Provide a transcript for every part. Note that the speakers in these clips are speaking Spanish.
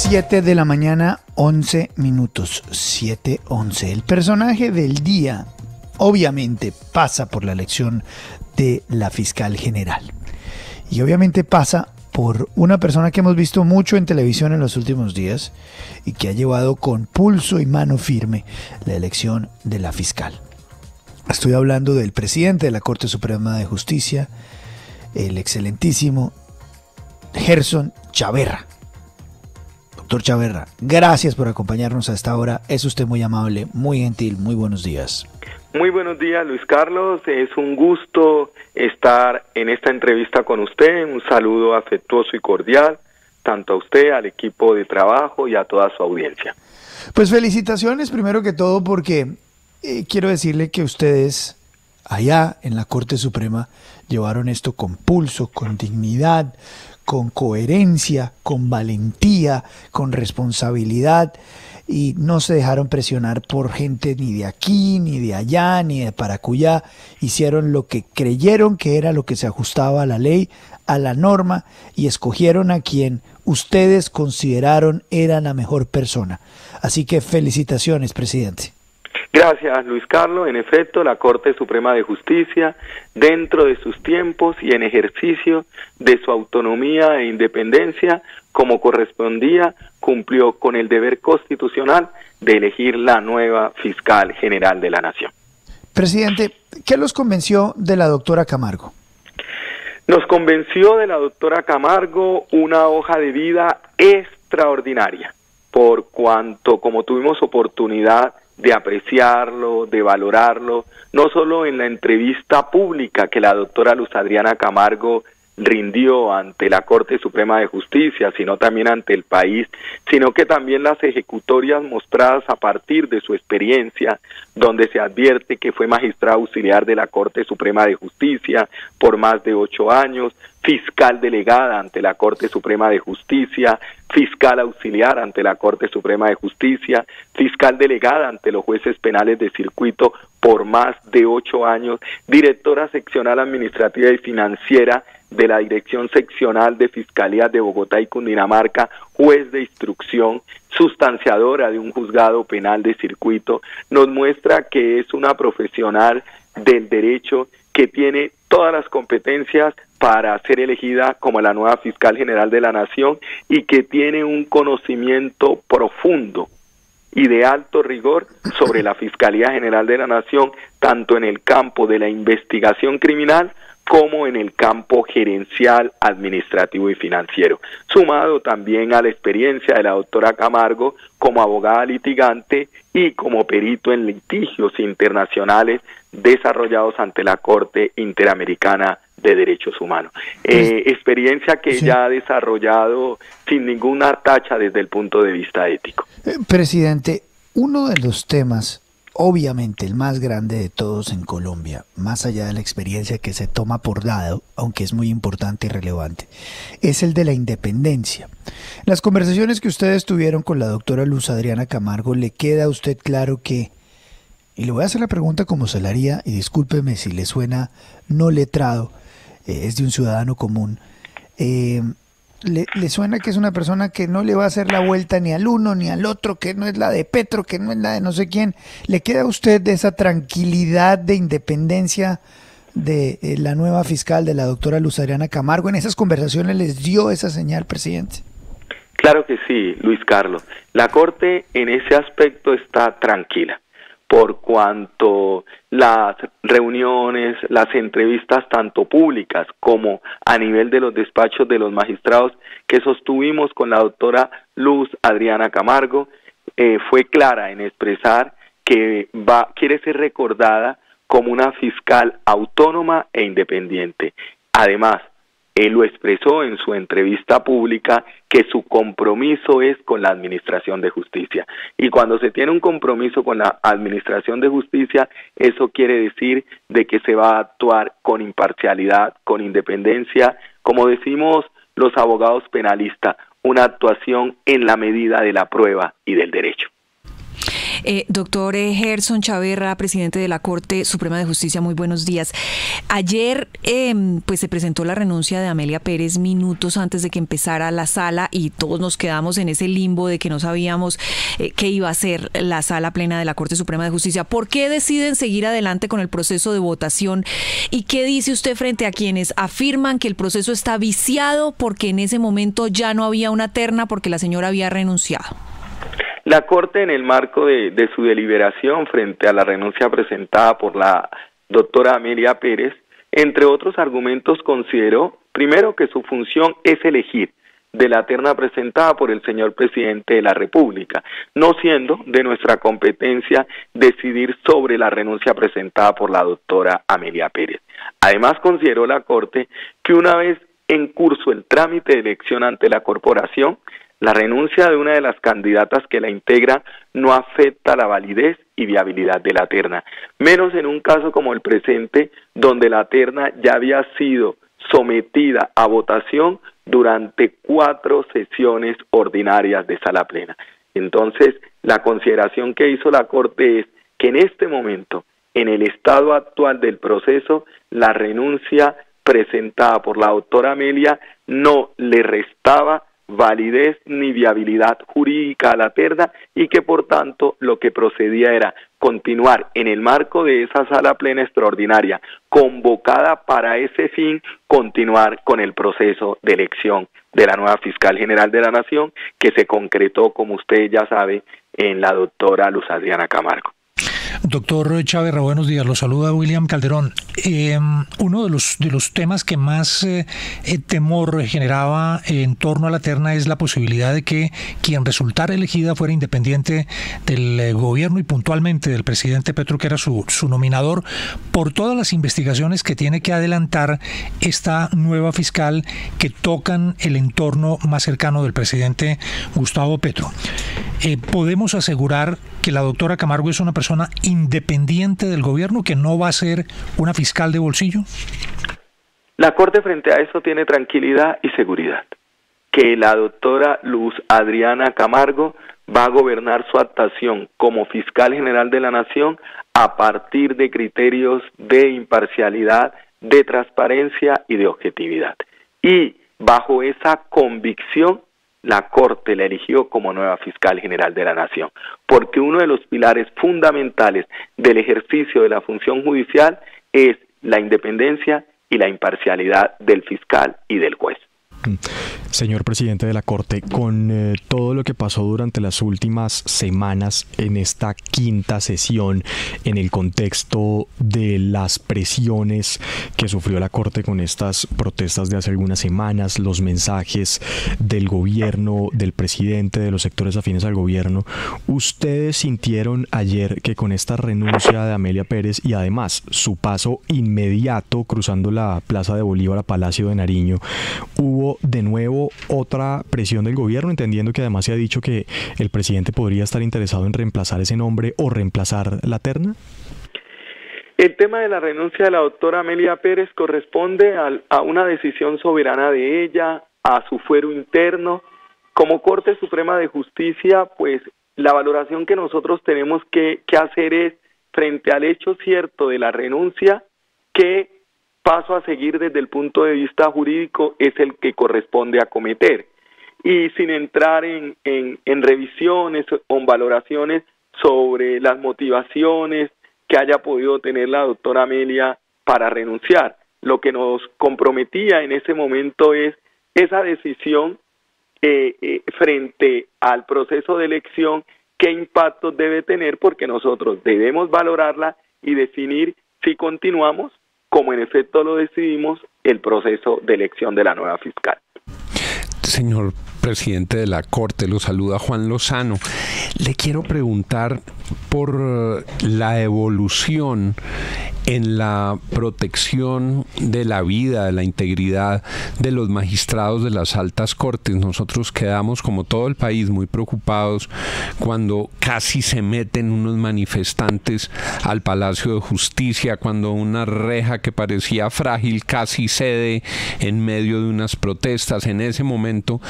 7 de la mañana, 11 minutos, 7:11. El personaje del día obviamente pasa por la elección de la fiscal general. Y obviamente pasa por una persona que hemos visto mucho en televisión en los últimos días y que ha llevado con pulso y mano firme la elección de la fiscal. Estoy hablando del presidente de la Corte Suprema de Justicia, el excelentísimo Gerson Chaverra. Doctor Chaverra, gracias por acompañarnos a esta hora. Es usted muy amable, muy gentil. Muy buenos días. Muy buenos días, Luis Carlos. Es un gusto estar en esta entrevista con usted. Un saludo afectuoso y cordial, tanto a usted, al equipo de trabajo y a toda su audiencia. Pues felicitaciones primero que todo porque quiero decirle que ustedes allá en la Corte Suprema llevaron esto con pulso, con dignidad, con coherencia, con valentía, con responsabilidad, y no se dejaron presionar por gente ni de aquí, ni de allá, ni de Paracuyá. Hicieron lo que creyeron que era lo que se ajustaba a la ley, a la norma, y escogieron a quien ustedes consideraron era la mejor persona. Así que felicitaciones, presidente. Gracias, Luis Carlos. En efecto, la Corte Suprema de Justicia, dentro de sus tiempos y en ejercicio de su autonomía e independencia, como correspondía, cumplió con el deber constitucional de elegir la nueva fiscal general de la Nación. Presidente, ¿qué los convenció de la doctora Camargo? Nos convenció de la doctora Camargo una hoja de vida extraordinaria, por cuanto, como tuvimos oportunidad de apreciarlo, de valorarlo, no solo en la entrevista pública que la doctora Luz Adriana Camargo rindió ante la Corte Suprema de Justicia, sino también ante el país, sino que también las ejecutorias mostradas a partir de su experiencia, donde se advierte que fue magistrada auxiliar de la Corte Suprema de Justicia por más de 8 años, fiscal delegada ante la Corte Suprema de Justicia, fiscal auxiliar ante la Corte Suprema de Justicia, fiscal delegada ante los jueces penales de circuito por más de 8 años, directora seccional administrativa y financiera de la Dirección Seccional de Fiscalías de Bogotá y Cundinamarca, juez de instrucción, sustanciadora de un juzgado penal de circuito, nos muestra que es una profesional del derecho que tiene todas las competencias para ser elegida como la nueva fiscal general de la Nación y que tiene un conocimiento profundo y de alto rigor sobre la Fiscalía General de la Nación, tanto en el campo de la investigación criminal como en el campo gerencial, administrativo y financiero, sumado también a la experiencia de la doctora Camargo como abogada litigante y como perito en litigios internacionales desarrollados ante la Corte Interamericana de Derechos Humanos. Experiencia que sí, ella ha desarrollado sin ninguna tacha desde el punto de vista ético. Presidente, uno de los temas, obviamente el más grande de todos en Colombia, más allá de la experiencia que se toma por dado, aunque es muy importante y relevante, es el de la independencia. En las conversaciones que ustedes tuvieron con la doctora Luz Adriana Camargo, ¿le queda a usted claro que, y le voy a hacer la pregunta como se la haría, y discúlpeme si le suena no letrado, es de un ciudadano común, ¿le suena que es una persona que no le va a hacer la vuelta ni al uno ni al otro, que no es la de Petro, que no es la de no sé quién? ¿Le queda a usted de esa tranquilidad de independencia de la nueva fiscal, de la doctora Luz Adriana Camargo? ¿En esas conversaciones les dio esa señal, presidente? Claro que sí, Luis Carlos. La Corte en ese aspecto está tranquila, por cuanto las reuniones, las entrevistas tanto públicas como a nivel de los despachos de los magistrados que sostuvimos con la doctora Luz Adriana Camargo, fue clara en expresar que quiere ser recordada como una fiscal autónoma e independiente. Además, él lo expresó en su entrevista pública que su compromiso es con la Administración de Justicia. Y cuando se tiene un compromiso con la Administración de Justicia, eso quiere decir de que se va a actuar con imparcialidad, con independencia, como decimos los abogados penalistas, una actuación en la medida de la prueba y del derecho. Doctor Gerson Chaverra, presidente de la Corte Suprema de Justicia, muy buenos días. Ayer pues se presentó la renuncia de Amelia Pérez minutos antes de que empezara la sala y todos nos quedamos en ese limbo de que no sabíamos qué iba a hacer la sala plena de la Corte Suprema de Justicia. ¿Por qué deciden seguir adelante con el proceso de votación? ¿Y qué dice usted frente a quienes afirman que el proceso está viciado porque en ese momento ya no había una terna porque la señora había renunciado? La Corte, en el marco de su deliberación frente a la renuncia presentada por la doctora Amelia Pérez, entre otros argumentos consideró, primero, que su función es elegir de la terna presentada por el señor presidente de la República, no siendo de nuestra competencia decidir sobre la renuncia presentada por la doctora Amelia Pérez. Además, consideró la Corte que una vez en curso el trámite de elección ante la corporación, la renuncia de una de las candidatas que la integra no afecta la validez y viabilidad de la terna, menos en un caso como el presente, donde la terna ya había sido sometida a votación durante 4 sesiones ordinarias de sala plena. Entonces, la consideración que hizo la Corte es que en este momento, en el estado actual del proceso, la renuncia presentada por la doctora Amelia no le restaba validez ni viabilidad jurídica a la terna y que por tanto lo que procedía era continuar en el marco de esa sala plena extraordinaria convocada para ese fin, continuar con el proceso de elección de la nueva fiscal general de la Nación que se concretó, como usted ya sabe, en la doctora Luz Adriana Camargo. Doctor Chaverra, buenos días. Lo saluda William Calderón. Uno de los temas que más temor generaba en torno a la terna es la posibilidad de que quien resultara elegida fuera independiente del gobierno y puntualmente del presidente Petro, que era su nominador, por todas las investigaciones que tiene que adelantar esta nueva fiscal que tocan el entorno más cercano del presidente Gustavo Petro. ¿Podemos asegurar que la doctora Camargo es una persona independiente del gobierno, que no va a ser una fiscal de bolsillo? La Corte frente a eso tiene tranquilidad y seguridad, que la doctora Luz Adriana Camargo va a gobernar su actuación como fiscal general de la Nación a partir de criterios de imparcialidad, de transparencia y de objetividad. Y bajo esa convicción, la Corte la eligió como nueva fiscal general de la Nación, porque uno de los pilares fundamentales del ejercicio de la función judicial es la independencia y la imparcialidad del fiscal y del juez. Señor presidente de la Corte, con todo lo que pasó durante las últimas semanas en esta quinta sesión, en el contexto de las presiones que sufrió la Corte con estas protestas de hace algunas semanas, los mensajes del gobierno, del presidente, de los sectores afines al gobierno, ¿ustedes sintieron ayer que con esta renuncia de Amelia Pérez y además su paso inmediato cruzando la Plaza de Bolívar a Palacio de Nariño, hubo de nuevo otra presión del gobierno, entendiendo que además se ha dicho que el presidente podría estar interesado en reemplazar ese nombre o reemplazar la terna? El tema de la renuncia de la doctora Amelia Pérez corresponde a una decisión soberana de ella, a su fuero interno. Como Corte Suprema de Justicia, pues la valoración que nosotros tenemos que hacer es, frente al hecho cierto de la renuncia, que paso a seguir desde el punto de vista jurídico es el que corresponde acometer. Y sin entrar en revisiones o en valoraciones sobre las motivaciones que haya podido tener la doctora Amelia para renunciar, lo que nos comprometía en ese momento es esa decisión frente al proceso de elección, qué impacto debe tener, porque nosotros debemos valorarla y definir si continuamos, como en efecto lo decidimos, el proceso de elección de la nueva fiscal. Señor presidente de la Corte, lo saluda Juan Lozano. Le quiero preguntar por la evolución en la protección de la vida, de la integridad de los magistrados de las altas cortes. Nosotros quedamos, como todo el país, muy preocupados cuando casi se meten unos manifestantes al Palacio de Justicia, cuando una reja que parecía frágil casi cede en medio de unas protestas. En ese momento se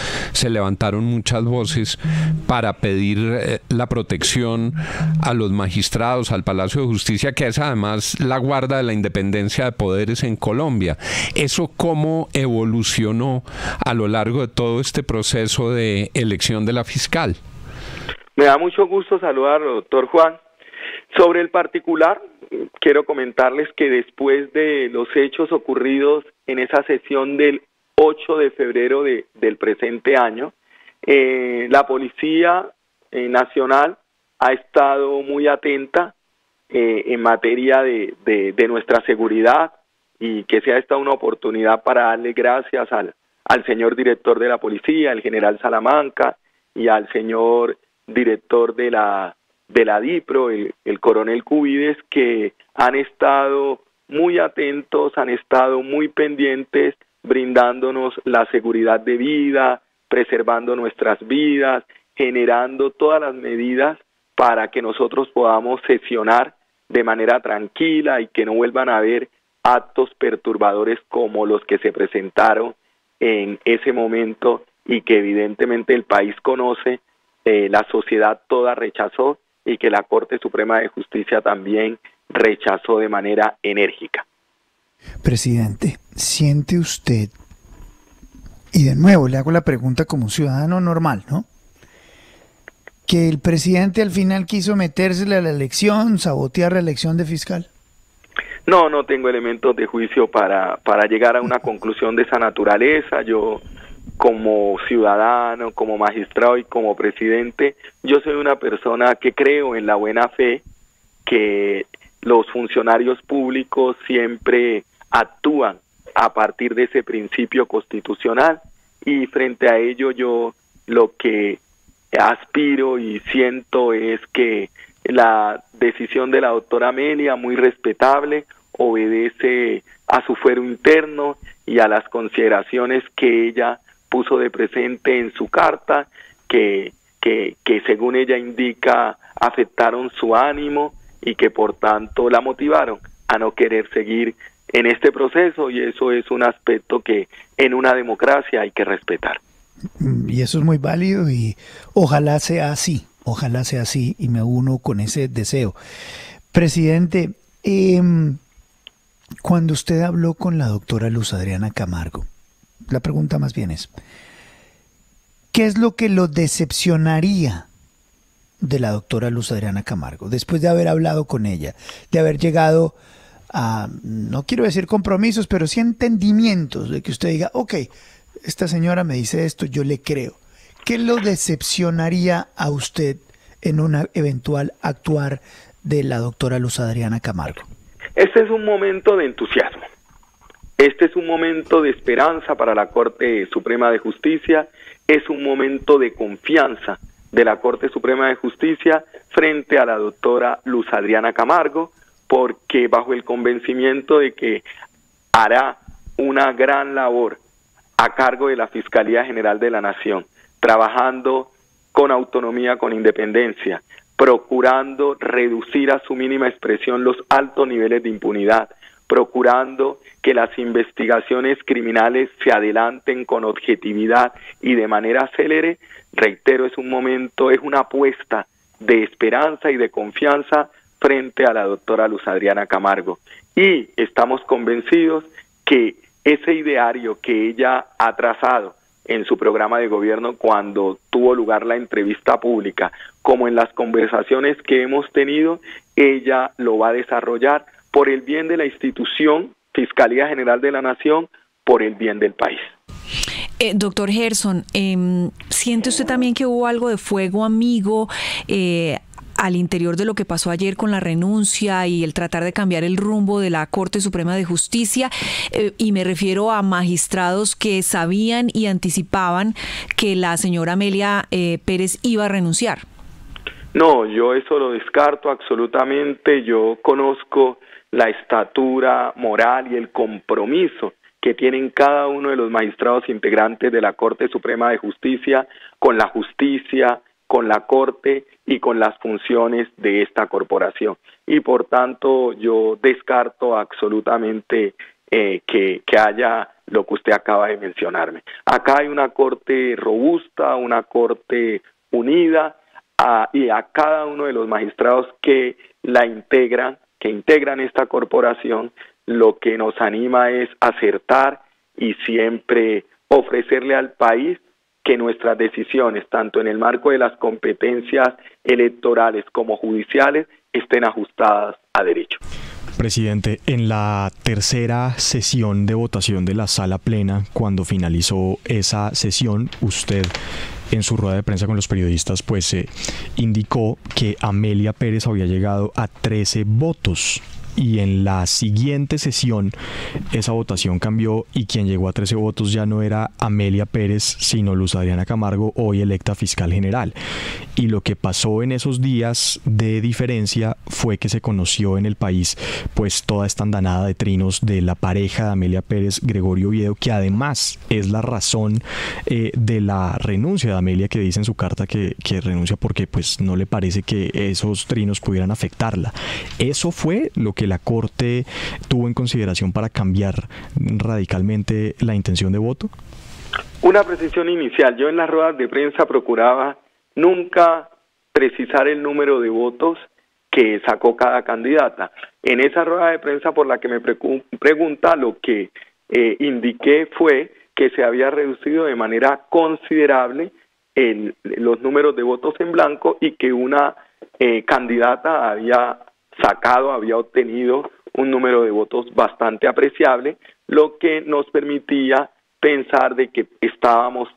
se levantaron muchas voces para pedir la protección a los magistrados, al Palacio de Justicia, que es además la guarda de la independencia de poderes en Colombia. ¿Eso cómo evolucionó a lo largo de todo este proceso de elección de la fiscal? Me da mucho gusto saludarlo, doctor Juan. Sobre el particular, quiero comentarles que después de los hechos ocurridos en esa sesión del 8 de febrero del presente año, la Policía Nacional ha estado muy atenta en materia de nuestra seguridad, y que sea esta una oportunidad para darle gracias al señor director de la policía, el general Salamanca, y al señor director de la DIPRO, el coronel Cubides, que han estado muy atentos, han estado muy pendientes, brindándonos la seguridad de vida, preservando nuestras vidas, generando todas las medidas para que nosotros podamos sesionar de manera tranquila y que no vuelvan a haber actos perturbadores como los que se presentaron en ese momento y que evidentemente el país conoce, la sociedad toda rechazó y que la Corte Suprema de Justicia también rechazó de manera enérgica. Presidente, ¿siente usted, y de nuevo le hago la pregunta como un ciudadano normal, ¿no?, que el presidente al final quiso metérsele a la elección, sabotear la elección de fiscal? No tengo elementos de juicio para llegar a una conclusión de esa naturaleza. Yo, como ciudadano, como magistrado y como presidente, yo soy una persona que creo en la buena fe, que los funcionarios públicos siempre actúan a partir de ese principio constitucional, y frente a ello yo lo que aspiro y siento es que la decisión de la doctora Amelia, muy respetable, obedece a su fuero interno y a las consideraciones que ella puso de presente en su carta, que según ella indica afectaron su ánimo y que por tanto la motivaron a no querer seguir en este proceso, y eso es un aspecto que en una democracia hay que respetar. Y eso es muy válido y ojalá sea así, y me uno con ese deseo. Presidente, cuando usted habló con la doctora Luz Adriana Camargo, la pregunta más bien es, ¿qué es lo que lo decepcionaría de la doctora Luz Adriana Camargo después de haber hablado con ella, de haber llegado a, no quiero decir compromisos, pero sí entendimientos, de que usted diga, ok, esta señora me dice esto, yo le creo? ¿Qué lo decepcionaría a usted en un eventual actuar de la doctora Luz Adriana Camargo? Este es un momento de entusiasmo. Este es un momento de esperanza para la Corte Suprema de Justicia. Es un momento de confianza de la Corte Suprema de Justicia frente a la doctora Luz Adriana Camargo, porque bajo el convencimiento de que hará una gran labor a cargo de la Fiscalía General de la Nación, trabajando con autonomía, con independencia, procurando reducir a su mínima expresión los altos niveles de impunidad, procurando que las investigaciones criminales se adelanten con objetividad y de manera célere. Reitero, es un momento, es una apuesta de esperanza y de confianza frente a la doctora Luz Adriana Camargo. Y estamos convencidos que ese ideario que ella ha trazado en su programa de gobierno cuando tuvo lugar la entrevista pública, como en las conversaciones que hemos tenido, ella lo va a desarrollar por el bien de la institución Fiscalía General de la Nación, por el bien del país. Doctor Gerson, ¿siente usted también que hubo algo de fuego amigo al interior de lo que pasó ayer con la renuncia y el tratar de cambiar el rumbo de la Corte Suprema de Justicia? Y me refiero a magistrados que sabían y anticipaban que la señora Amelia Pérez iba a renunciar. No, yo eso lo descarto absolutamente. Yo conozco la estatura moral y el compromiso que tienen cada uno de los magistrados integrantes de la Corte Suprema de Justicia con la justicia, con la Corte y con las funciones de esta corporación. Y por tanto yo descarto absolutamente que haya lo que usted acaba de mencionarme. Acá hay una corte robusta, una corte unida, y a cada uno de los magistrados que la integran, que integran esta corporación, lo que nos anima es acertar y siempre ofrecerle al país que nuestras decisiones, tanto en el marco de las competencias electorales como judiciales, estén ajustadas a derecho. Presidente, en la tercera sesión de votación de la sala plena, cuando finalizó esa sesión, usted en su rueda de prensa con los periodistas pues indicó que Amelia Pérez había llegado a 13 votos. Y en la siguiente sesión esa votación cambió y quien llegó a 13 votos ya no era Amelia Pérez, sino Luz Adriana Camargo, hoy electa fiscal general. Y lo que pasó en esos días de diferencia fue que se conoció en el país pues toda esta andanada de trinos de la pareja de Amelia Pérez, Gregorio Oviedo, que además es la razón de la renuncia de Amelia, que dice en su carta que renuncia porque pues no le parece que esos trinos pudieran afectarla. Eso fue lo que la Corte tuvo en consideración para cambiar radicalmente la intención de voto. Una precisión inicial. Yo en las ruedas de prensa procuraba nunca precisar el número de votos que sacó cada candidata. En esa rueda de prensa por la que me pregunta, lo que indiqué fue que se había reducido de manera considerable los números de votos en blanco y que una candidata había obtenido un número de votos bastante apreciable, lo que nos permitía pensar de que estábamos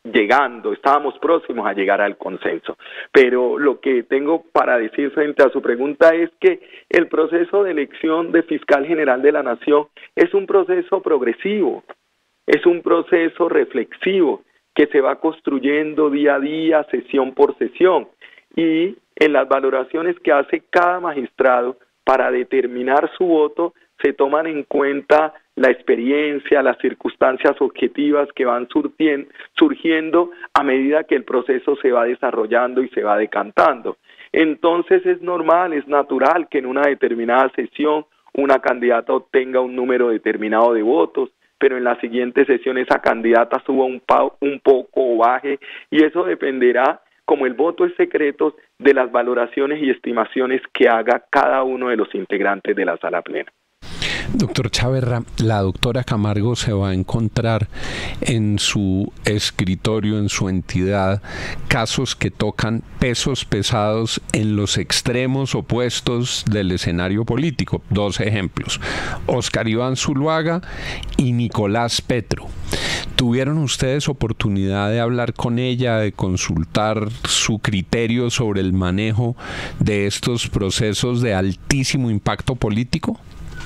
próximos a llegar al consenso. Pero lo que tengo para decir frente a su pregunta es que el proceso de elección de fiscal general de la Nación es un proceso progresivo, es un proceso reflexivo que se va construyendo día a día, sesión por sesión, y en las valoraciones que hace cada magistrado para determinar su voto se toman en cuenta la experiencia, las circunstancias objetivas que van surgiendo a medida que el proceso se va desarrollando y se va decantando. Entonces es normal, es natural que en una determinada sesión una candidata obtenga un número determinado de votos, pero en la siguiente sesión esa candidata suba un poco o baje, y eso dependerá, como el voto es secreto, de las valoraciones y estimaciones que haga cada uno de los integrantes de la sala plena. Doctor Chaverra, la doctora Camargo se va a encontrar en su escritorio, en su entidad, casos que tocan pesos pesados en los extremos opuestos del escenario político. Dos ejemplos: Oscar Iván Zuluaga y Nicolás Petro. ¿Tuvieron ustedes oportunidad de hablar con ella, de consultar su criterio sobre el manejo de estos procesos de altísimo impacto político?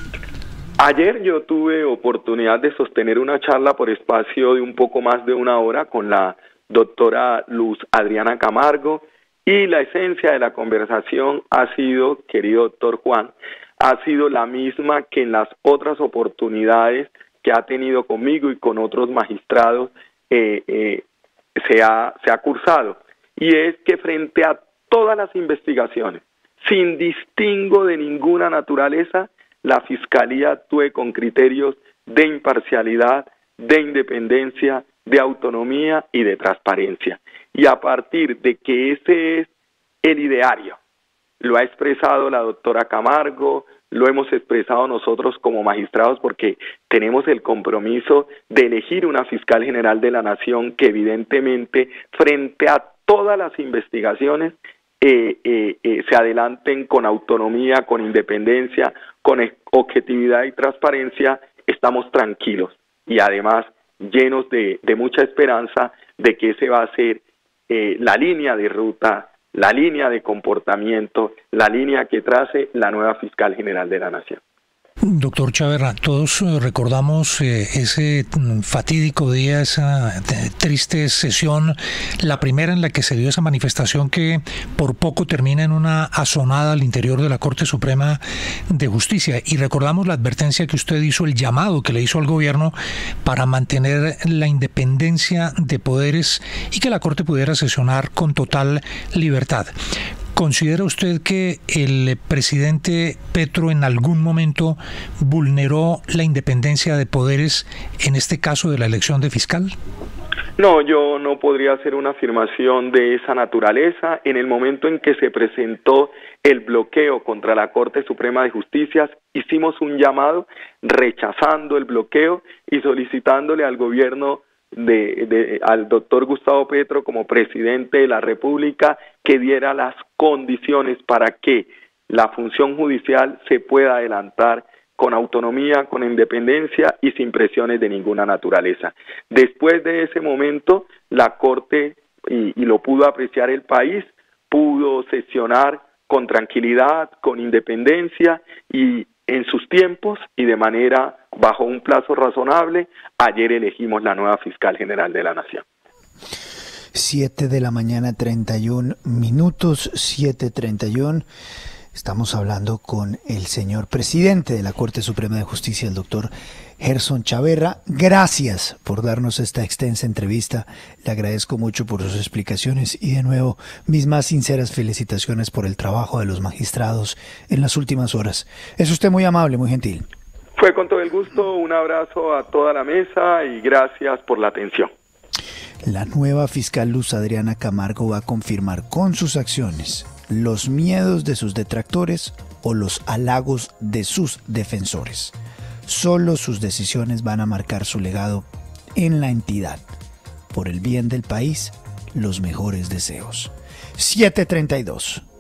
Ayer yo tuve oportunidad de sostener una charla por espacio de un poco más de una hora con la doctora Luz Adriana Camargo, y la esencia de la conversación ha sido, querido doctor Juan, ha sido la misma que en las otras oportunidades que ha tenido conmigo y con otros magistrados se ha cursado, y es que frente a todas las investigaciones, sin distingo de ninguna naturaleza, la Fiscalía actúe con criterios de imparcialidad, de independencia, de autonomía y de transparencia. Y a partir de que ese es el ideario, lo ha expresado la doctora Camargo, lo hemos expresado nosotros como magistrados, porque tenemos el compromiso de elegir una fiscal general de la Nación que evidentemente frente a todas las investigaciones se adelanten con autonomía, con independencia, con objetividad y transparencia. Estamos tranquilos y además llenos de mucha esperanza de que ese va a ser la línea de ruta, la línea de comportamiento, la línea que trace la nueva fiscal general de la Nación. Doctor Chaverra, todos recordamos ese fatídico día, esa triste sesión, la primera en la que se dio esa manifestación que por poco termina en una asonada al interior de la Corte Suprema de Justicia. Y recordamos la advertencia que usted hizo, el llamado que le hizo al gobierno para mantener la independencia de poderes y que la Corte pudiera sesionar con total libertad. ¿Considera usted que el presidente Petro en algún momento vulneró la independencia de poderes, en este caso de la elección de fiscal? No, yo no podría hacer una afirmación de esa naturaleza. En el momento en que se presentó el bloqueo contra la Corte Suprema de Justicia, hicimos un llamado rechazando el bloqueo y solicitándole al gobierno al doctor Gustavo Petro como presidente de la República que diera las condiciones para que la función judicial se pueda adelantar con autonomía, con independencia y sin presiones de ninguna naturaleza. Después de ese momento, la Corte, y lo pudo apreciar el país, pudo sesionar con tranquilidad, con independencia y en sus tiempos y de manera bajo un plazo razonable. Ayer elegimos la nueva fiscal general de la Nación. 7 de la mañana, 31 minutos, 7:31. Estamos hablando con el señor presidente de la Corte Suprema de Justicia, el doctor Gerson Chaverra. Gracias por darnos esta extensa entrevista. Le agradezco mucho por sus explicaciones y de nuevo mis más sinceras felicitaciones por el trabajo de los magistrados en las últimas horas. Es usted muy amable, muy gentil. Fue con todo el gusto. Un abrazo a toda la mesa y gracias por la atención. La nueva fiscal Luz Adriana Camargo va a confirmar con sus acciones los miedos de sus detractores o los halagos de sus defensores. Solo sus decisiones van a marcar su legado en la entidad. Por el bien del país, los mejores deseos. 7:32.